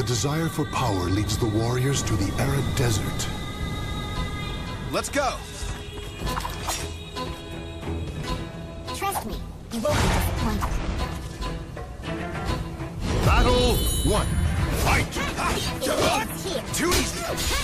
desire for power leads the warriors to the arid desert. Let's go! Trust me, you won't be disappointed. Battle 1. Fight! It ends here. Too easy!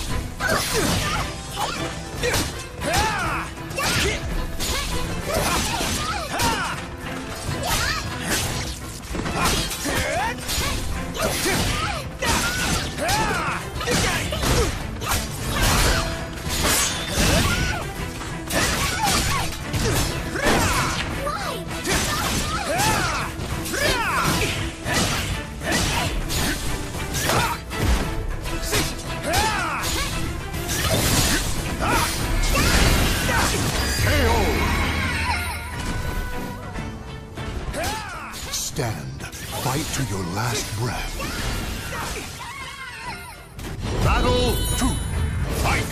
Stand. Fight to your last breath. Battle 2. Fight!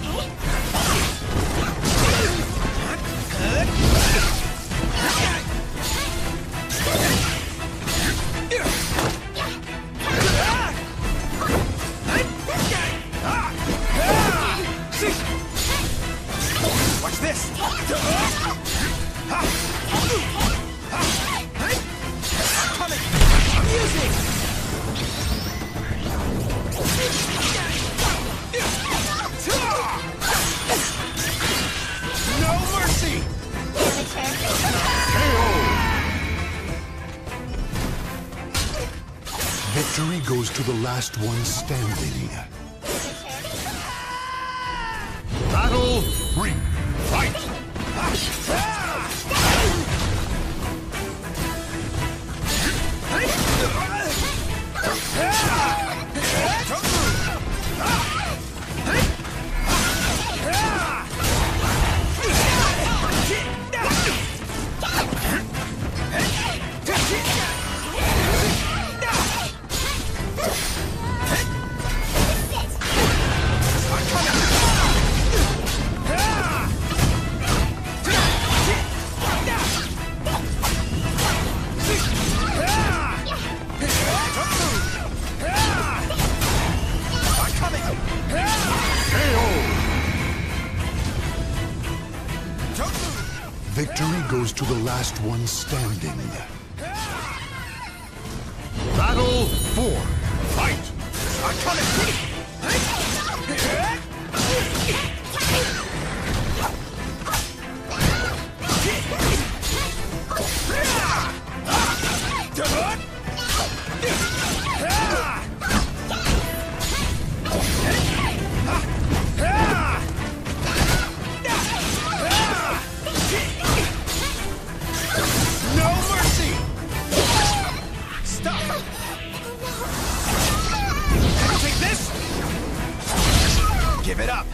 Watch this! Coming! Amusing! No mercy! Victory goes to the last one standing. Battle 3. Fight! Victory goes to the last one standing. Battle 4. Fight! I'm coming! No mercy! Stop! Can you take this? Give it up!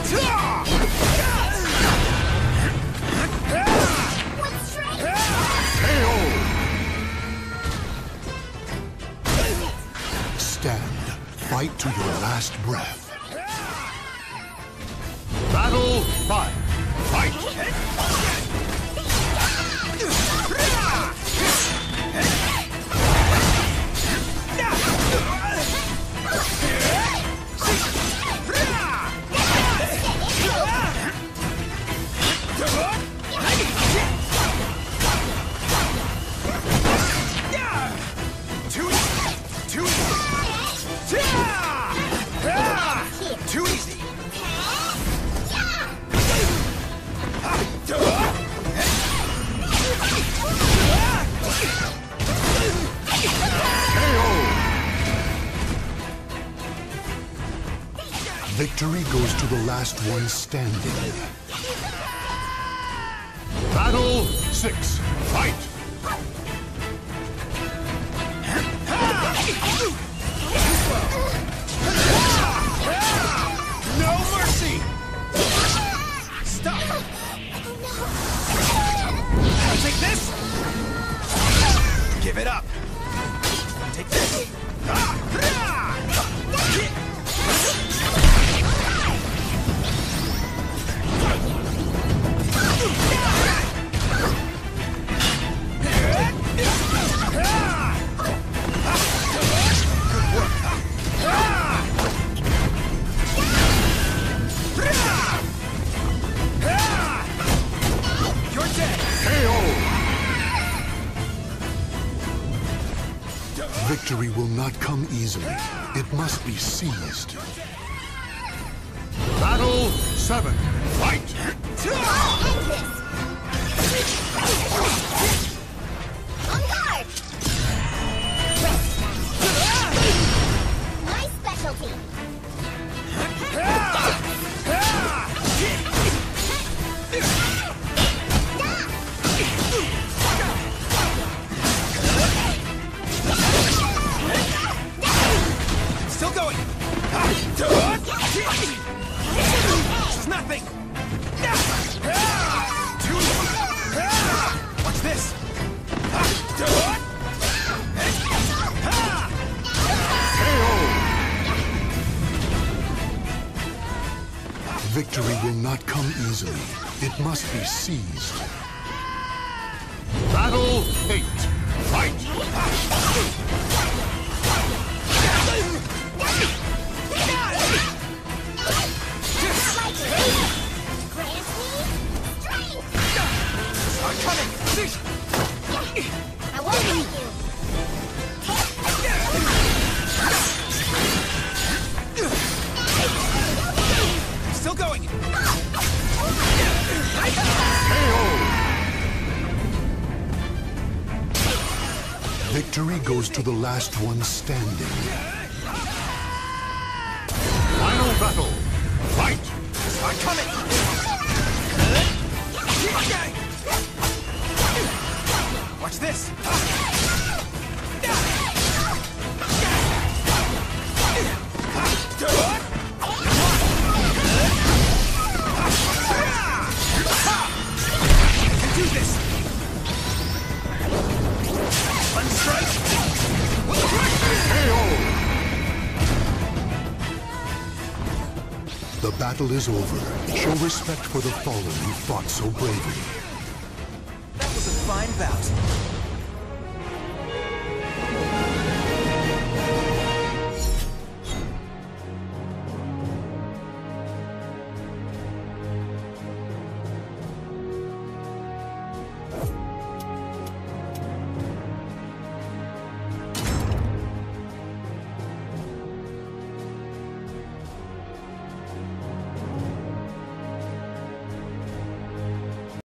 Stand. Fight to your last breath. Battle 5. Fight! Too easy! Victory goes to the last one standing. Battle 6. Fight! No mercy! Stop! Take this! Give it up! Take this! Victory will not come easily. It must be seized. Battle 7. Fight! End this! On guard! My specialty! Still going. This is nothing. Watch this. Victory will not come easily. It must be seized. Battle 8. Fight! I'm coming. I won't leave you! Still going. Victory goes to the last one standing. Final battle. Fight! I'm coming. Watch this. I can do this. One strike. The battle is over. Show respect for the fallen who fought so bravely. That was a fine bout.